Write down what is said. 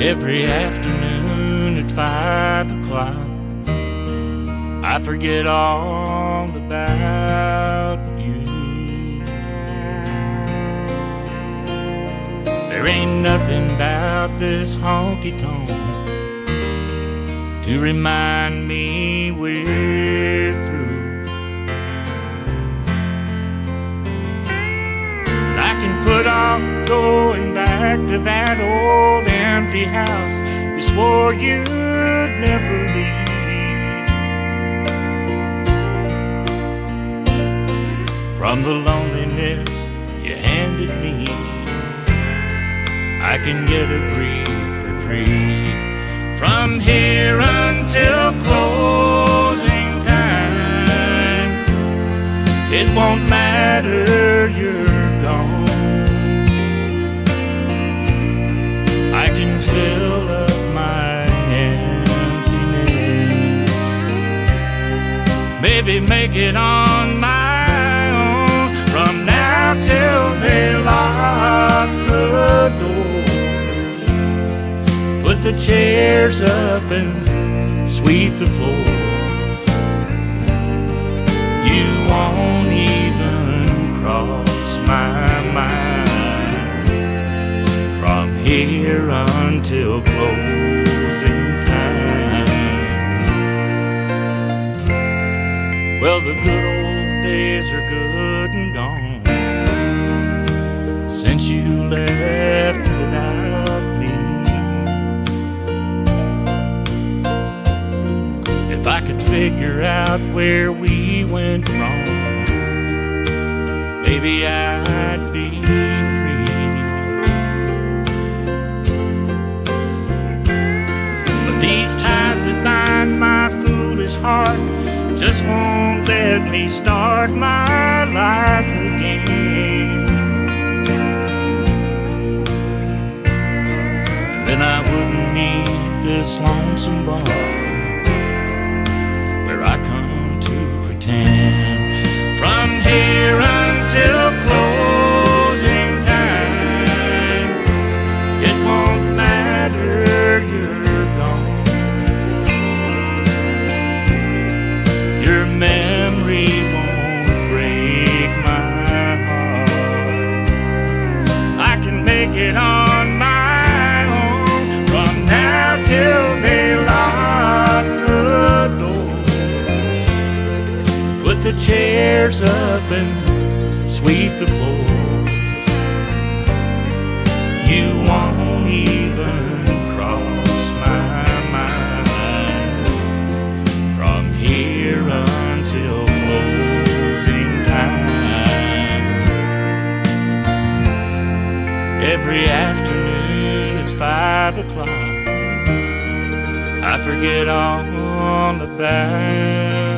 Every afternoon at 5 o'clock, I forget all about you. There ain't nothing about this honky-tonk to remind me we're through. I can put off going back to that old empty house you swore you'd never leave. From the loneliness you handed me, I can get a brief reprieve. From here until closing time, it won't matter, you're gone. I can fill up my emptiness, maybe make it on my own. From now till they lock the doors, put the chairs up and sweep the floor. You won't even cross my mind from here until closing time. Well, the good old days are good and gone since you left without me. If I could figure out where we went wrong, maybe I'd be free. But these ties that bind my foolish heart just won't let me start my life again. And then I wouldn't need this lonesome bar where I come to pretend. From here until closing time, it won't matter, you're gone. Your memory won't break my heart. I can make it on my own. From now till they lock the doors, put the chairs up and sweep the floor. You won't even cross my mind from here until closing time. Every afternoon at 5 o'clock, I forget all about